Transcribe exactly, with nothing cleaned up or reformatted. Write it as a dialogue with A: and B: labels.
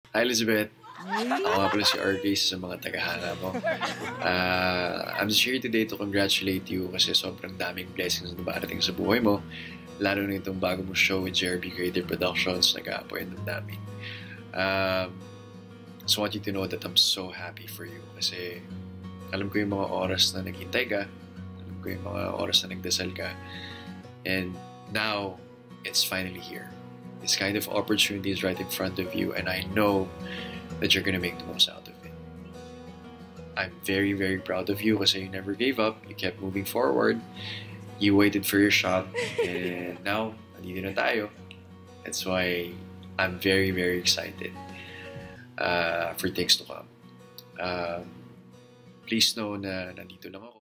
A: Hi, Elizabeth. Ako nga pala si R K sa mga tagahanga mo. Uh, I'm just here today to congratulate you kasi sobrang daming blessings na dumarating sa buhay mo. Lalo na itong bago mong show with J R B Creative Productions, nag-a-appoint ng namin. Um, just want you to know that I'm so happy for you kasi alam ko yung mga oras na naghintay ka, alam ko yung mga oras na nagdasal ka, and now it's finally here. This kind of opportunity is right in front of you, and I know that you're gonna make the most out of it. I'm very, very proud of you kasi you never gave up. You kept moving forward. You waited for your shot, and now, nandito na tayo. That's why I'm very, very excited uh, for things to come. Um, please know na nandito lang ako.